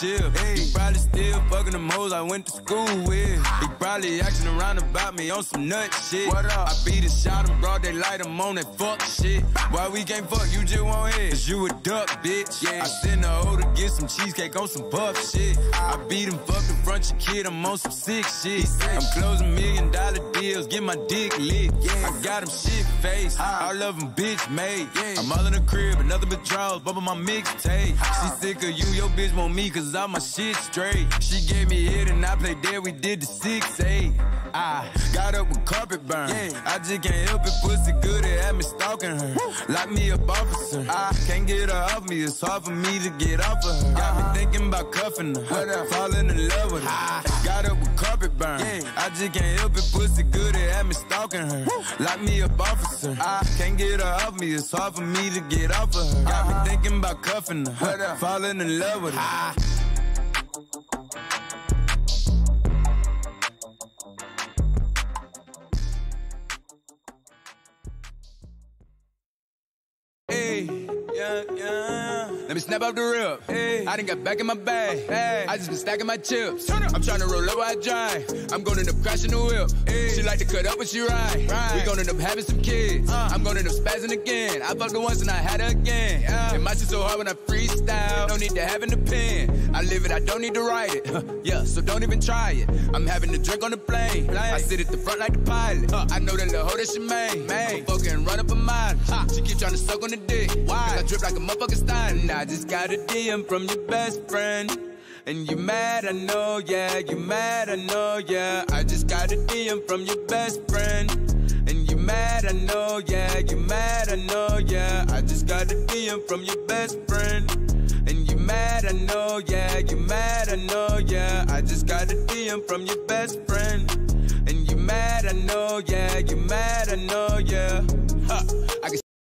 chill. He probably still fucking them hoes I went to school with. He probably acting around about me on some nut shit. What up? I beat a shot him, broad daylight, I'm on that fuck shit. Why we can't fuck, you just want head? Cause you a duck, bitch. I send her over to get some cheesecake on some puff shit. I beat him, fuck in front your kid, I'm on some sick shit. I'm closing $1 million deals, get my dick lit. I got him shit faced, all of them bitch made. I'm all in the crib, another withdrawals, bumping my mixtape. She sick of you, your bitch want me cause all my shit straight. She gave me hit and I played dead, we did the 6-8. I got up with carpet burn. I just can't help it, pussy good, it had me stalking her. Lock me up, officer. I can't get her off me, it's hard for me to get off of her. Got me thinking about cuffing her, falling in love with her. Got up with carpet burn. I just can't help it, pussy good, it had me stalking her. Lock me up, officer. I can't get her off me, it's hard for me to get off of her. Got me thinking about cuffing her, falling in love with her. Let me snap up the rip. I done got back in my bag. I just been stacking my chips. I'm tryna roll up while I drive. I'm gonna end up crashing the whip. She like to cut up when she ride. We gonna end up having some kids. I'm gonna end up spazzing again. I fucked her once and I had her again. And my shit so hard when I freestyle. No need to have an opinion. I live it, I don't need to write it. Yeah, so don't even try it. I'm having a drink on the plane. I sit at the front like the pilot. I know that little hoe that she made. I'm fucking run up a mile. She keep trying to suck on the dick. Why? Cause I drip like a motherfucking style. And I just got a DM from your best friend. And you mad, I know, yeah. You mad, I know, yeah. I just got a DM from your best friend. And you mad, I know, yeah. You mad, I know, yeah. I just got a DM from your best friend. And you mad, I know, yeah. You mad, I know, yeah. I just got a DM from your best friend. And you mad, I know, yeah. You mad, I know, yeah.